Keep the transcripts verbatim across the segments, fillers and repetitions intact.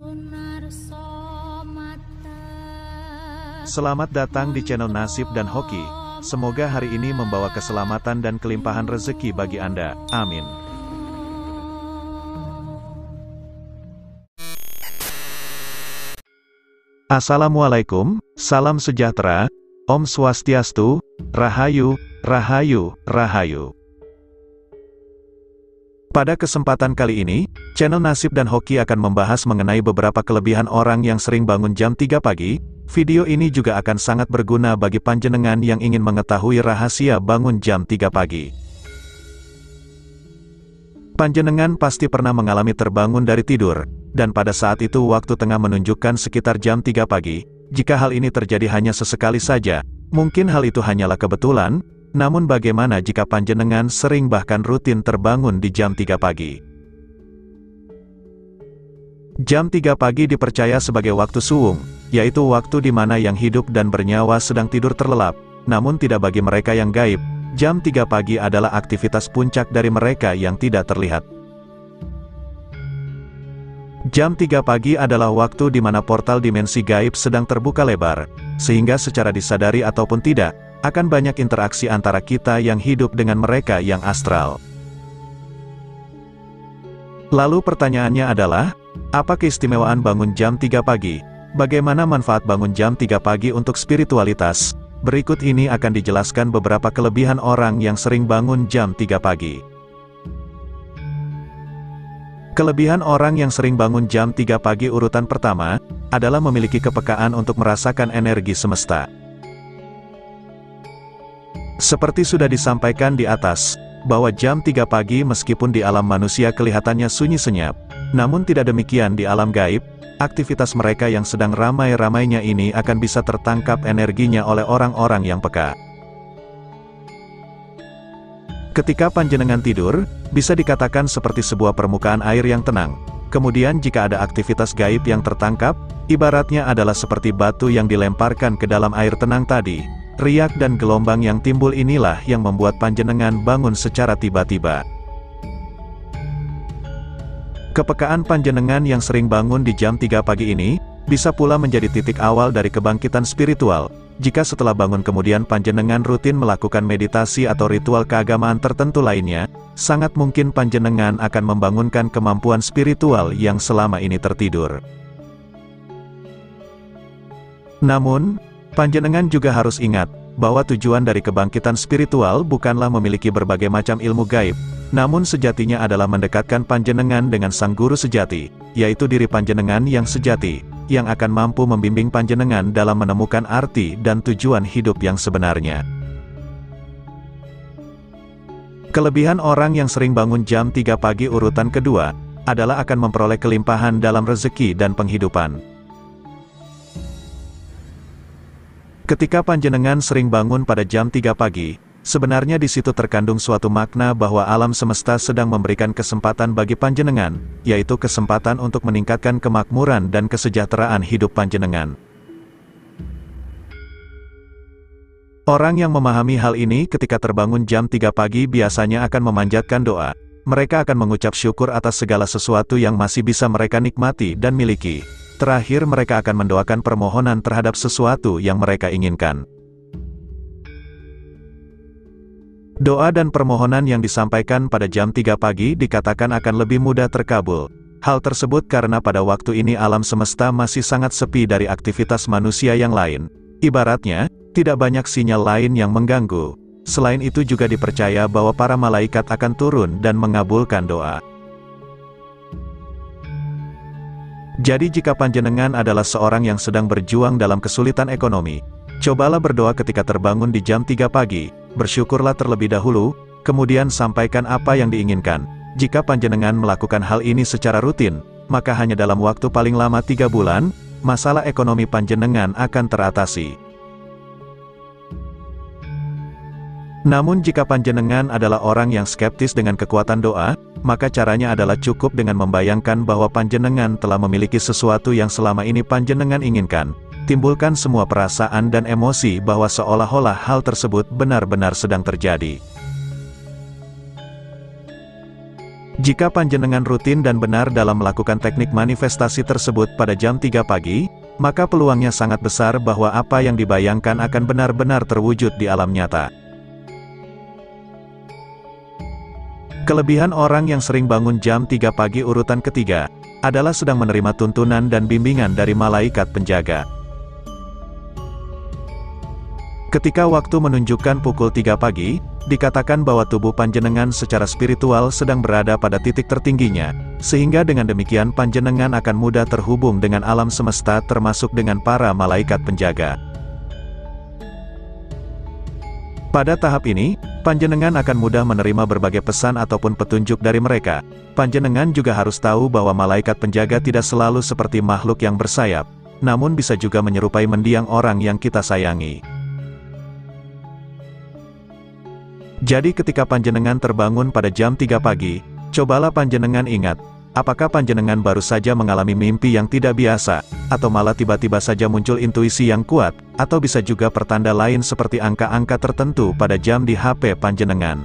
Selamat datang di channel Nasib dan Hoki. Semoga hari ini membawa keselamatan dan kelimpahan rezeki bagi Anda. Amin. Assalamualaikum, salam sejahtera, Om Swastiastu, Rahayu, Rahayu, Rahayu. Pada kesempatan kali ini, channel Nasib dan Hoki akan membahas mengenai beberapa kelebihan orang yang sering bangun jam tiga pagi. Video ini juga akan sangat berguna bagi panjenengan yang ingin mengetahui rahasia bangun jam tiga pagi. Panjenengan pasti pernah mengalami terbangun dari tidur, dan pada saat itu waktu tengah menunjukkan sekitar jam tiga pagi. Jika hal ini terjadi hanya sesekali saja, mungkin hal itu hanyalah kebetulan. Namun bagaimana jika panjenengan sering bahkan rutin terbangun di jam tiga pagi? Jam tiga pagi dipercaya sebagai waktu suwung, yaitu waktu di mana yang hidup dan bernyawa sedang tidur terlelap. Namun tidak bagi mereka yang gaib, jam tiga pagi adalah aktivitas puncak dari mereka yang tidak terlihat. Jam tiga pagi adalah waktu di mana portal dimensi gaib sedang terbuka lebar, sehingga secara disadari ataupun tidak, akan banyak interaksi antara kita yang hidup dengan mereka yang astral. Lalu pertanyaannya adalah, apa keistimewaan bangun jam tiga pagi? Bagaimana manfaat bangun jam tiga pagi untuk spiritualitas? Berikut ini akan dijelaskan beberapa kelebihan orang yang sering bangun jam tiga pagi. Kelebihan orang yang sering bangun jam tiga pagi urutan pertama, adalah memiliki kepekaan untuk merasakan energi semesta. Seperti sudah disampaikan di atas, bahwa jam tiga pagi meskipun di alam manusia kelihatannya sunyi senyap, namun tidak demikian di alam gaib. Aktivitas mereka yang sedang ramai-ramainya ini akan bisa tertangkap energinya oleh orang-orang yang peka. Ketika panjenengan tidur, bisa dikatakan seperti sebuah permukaan air yang tenang. Kemudian jika ada aktivitas gaib yang tertangkap, ibaratnya adalah seperti batu yang dilemparkan ke dalam air tenang tadi. Riak dan gelombang yang timbul inilah yang membuat panjenengan bangun secara tiba-tiba. Kepekaan panjenengan yang sering bangun di jam tiga pagi ini, bisa pula menjadi titik awal dari kebangkitan spiritual. Jika setelah bangun kemudian panjenengan rutin melakukan meditasi atau ritual keagamaan tertentu lainnya, sangat mungkin panjenengan akan membangunkan kemampuan spiritual yang selama ini tertidur. Namun, panjenengan juga harus ingat, bahwa tujuan dari kebangkitan spiritual bukanlah memiliki berbagai macam ilmu gaib, namun sejatinya adalah mendekatkan panjenengan dengan sang guru sejati, yaitu diri panjenengan yang sejati, yang akan mampu membimbing panjenengan dalam menemukan arti dan tujuan hidup yang sebenarnya. Kelebihan orang yang sering bangun jam tiga pagi urutan kedua, adalah akan memperoleh kelimpahan dalam rezeki dan penghidupan. Ketika panjenengan sering bangun pada jam tiga pagi, sebenarnya di situ terkandung suatu makna bahwa alam semesta sedang memberikan kesempatan bagi panjenengan, yaitu kesempatan untuk meningkatkan kemakmuran dan kesejahteraan hidup panjenengan. Orang yang memahami hal ini ketika terbangun jam tiga pagi biasanya akan memanjatkan doa. Mereka akan mengucap syukur atas segala sesuatu yang masih bisa mereka nikmati dan miliki. Terakhir mereka akan mendoakan permohonan terhadap sesuatu yang mereka inginkan. Doa dan permohonan yang disampaikan pada jam tiga pagi dikatakan akan lebih mudah terkabul. Hal tersebut karena pada waktu ini alam semesta masih sangat sepi dari aktivitas manusia yang lain. Ibaratnya, tidak banyak sinyal lain yang mengganggu. Selain itu juga dipercaya bahwa para malaikat akan turun dan mengabulkan doa. Jadi jika panjenengan adalah seorang yang sedang berjuang dalam kesulitan ekonomi, cobalah berdoa ketika terbangun di jam tiga pagi, bersyukurlah terlebih dahulu, kemudian sampaikan apa yang diinginkan. Jika panjenengan melakukan hal ini secara rutin, maka hanya dalam waktu paling lama tiga bulan, masalah ekonomi panjenengan akan teratasi. Namun jika panjenengan adalah orang yang skeptis dengan kekuatan doa, maka caranya adalah cukup dengan membayangkan bahwa panjenengan telah memiliki sesuatu yang selama ini panjenengan inginkan. Timbulkan semua perasaan dan emosi bahwa seolah-olah hal tersebut benar-benar sedang terjadi. Jika panjenengan rutin dan benar dalam melakukan teknik manifestasi tersebut pada jam tiga pagi, maka peluangnya sangat besar bahwa apa yang dibayangkan akan benar-benar terwujud di alam nyata. Kelebihan orang yang sering bangun jam tiga pagi urutan ketiga, adalah sedang menerima tuntunan dan bimbingan dari malaikat penjaga. Ketika waktu menunjukkan pukul tiga pagi, dikatakan bahwa tubuh panjenengan secara spiritual sedang berada pada titik tertingginya, sehingga dengan demikian panjenengan akan mudah terhubung dengan alam semesta termasuk dengan para malaikat penjaga. Pada tahap ini, panjenengan akan mudah menerima berbagai pesan ataupun petunjuk dari mereka. Panjenengan juga harus tahu bahwa malaikat penjaga tidak selalu seperti makhluk yang bersayap, namun bisa juga menyerupai mendiang orang yang kita sayangi. Jadi ketika panjenengan terbangun pada jam tiga pagi, cobalah panjenengan ingat, apakah panjenengan baru saja mengalami mimpi yang tidak biasa, atau malah tiba-tiba saja muncul intuisi yang kuat, atau bisa juga pertanda lain seperti angka-angka tertentu pada jam di H P panjenengan.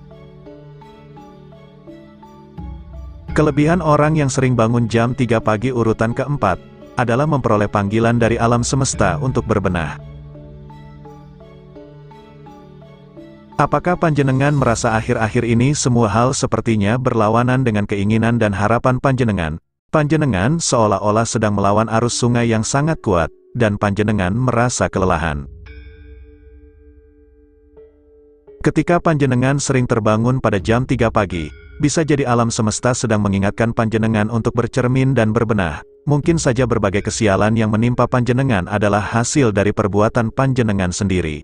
Kelebihan orang yang sering bangun jam tiga pagi urutan keempat, adalah memperoleh panggilan dari alam semesta untuk berbenah. Apakah panjenengan merasa akhir-akhir ini semua hal sepertinya berlawanan dengan keinginan dan harapan panjenengan? Panjenengan seolah-olah sedang melawan arus sungai yang sangat kuat, dan panjenengan merasa kelelahan. Ketika panjenengan sering terbangun pada jam tiga pagi, bisa jadi alam semesta sedang mengingatkan panjenengan untuk bercermin dan berbenah. Mungkin saja berbagai kesialan yang menimpa panjenengan adalah hasil dari perbuatan panjenengan sendiri.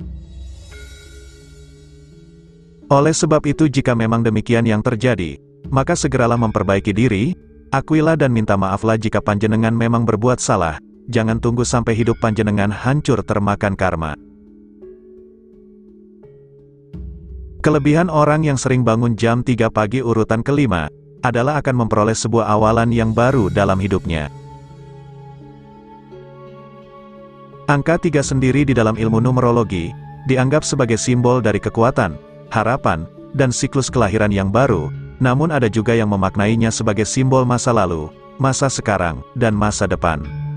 Oleh sebab itu jika memang demikian yang terjadi, maka segeralah memperbaiki diri, akuilah dan minta maaflah jika panjenengan memang berbuat salah, jangan tunggu sampai hidup panjenengan hancur termakan karma. Kelebihan orang yang sering bangun jam tiga pagi urutan kelima, adalah akan memperoleh sebuah awalan yang baru dalam hidupnya. Angka tiga sendiri di dalam ilmu numerologi, dianggap sebagai simbol dari kekuatan, harapan, dan siklus kelahiran yang baru, namun ada juga yang memaknainya sebagai simbol masa lalu, masa sekarang, dan masa depan.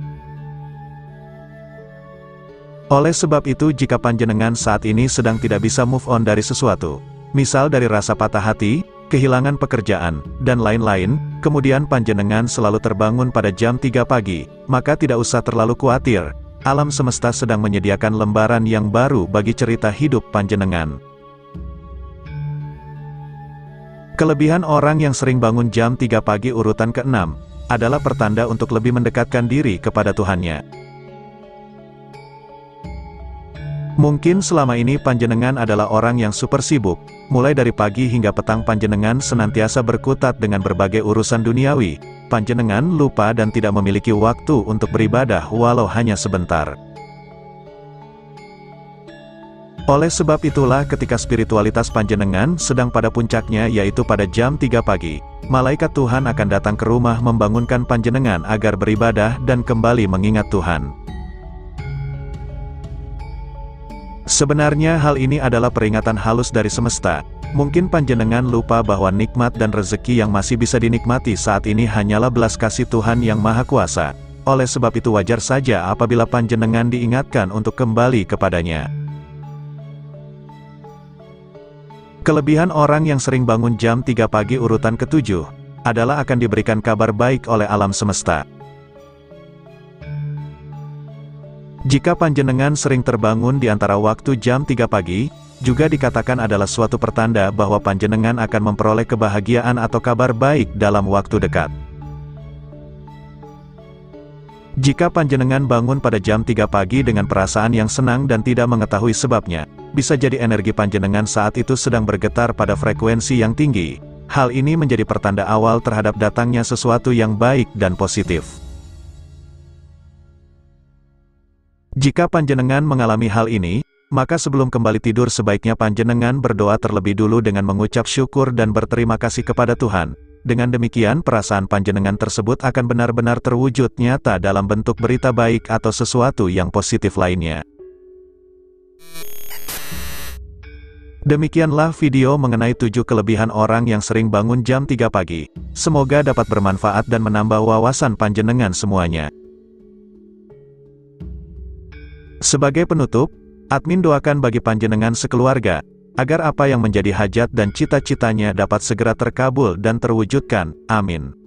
Oleh sebab itu jika panjenengan saat ini sedang tidak bisa move on dari sesuatu, misal dari rasa patah hati, kehilangan pekerjaan, dan lain-lain, kemudian panjenengan selalu terbangun pada jam tiga pagi, maka tidak usah terlalu khawatir, alam semesta sedang menyediakan lembaran yang baru bagi cerita hidup panjenengan. Kelebihan orang yang sering bangun jam tiga pagi urutan keenam, adalah pertanda untuk lebih mendekatkan diri kepada Tuhannya. Mungkin selama ini panjenengan adalah orang yang super sibuk, mulai dari pagi hingga petang panjenengan senantiasa berkutat dengan berbagai urusan duniawi, panjenengan lupa dan tidak memiliki waktu untuk beribadah walau hanya sebentar. Oleh sebab itulah ketika spiritualitas panjenengan sedang pada puncaknya yaitu pada jam tiga pagi, malaikat Tuhan akan datang ke rumah membangunkan panjenengan agar beribadah dan kembali mengingat Tuhan. Sebenarnya hal ini adalah peringatan halus dari semesta. Mungkin panjenengan lupa bahwa nikmat dan rezeki yang masih bisa dinikmati saat ini hanyalah belas kasih Tuhan yang Maha Kuasa. Oleh sebab itu wajar saja apabila panjenengan diingatkan untuk kembali kepadanya. Kelebihan orang yang sering bangun jam tiga pagi urutan ketujuh, adalah akan diberikan kabar baik oleh alam semesta. Jika panjenengan sering terbangun di antara waktu jam tiga pagi, juga dikatakan adalah suatu pertanda bahwa panjenengan akan memperoleh kebahagiaan atau kabar baik dalam waktu dekat. Jika panjenengan bangun pada jam tiga pagi dengan perasaan yang senang dan tidak mengetahui sebabnya, bisa jadi energi panjenengan saat itu sedang bergetar pada frekuensi yang tinggi. Hal ini menjadi pertanda awal terhadap datangnya sesuatu yang baik dan positif. Jika panjenengan mengalami hal ini, maka sebelum kembali tidur sebaiknya panjenengan berdoa terlebih dulu dengan mengucap syukur dan berterima kasih kepada Tuhan. Dengan demikian perasaan panjenengan tersebut akan benar-benar terwujud nyata dalam bentuk berita baik atau sesuatu yang positif lainnya. Demikianlah video mengenai tujuh kelebihan orang yang sering bangun jam tiga pagi. Semoga dapat bermanfaat dan menambah wawasan panjenengan semuanya. Sebagai penutup, admin doakan bagi panjenengan sekeluarga, agar apa yang menjadi hajat dan cita-citanya dapat segera terkabul dan terwujudkan. Amin.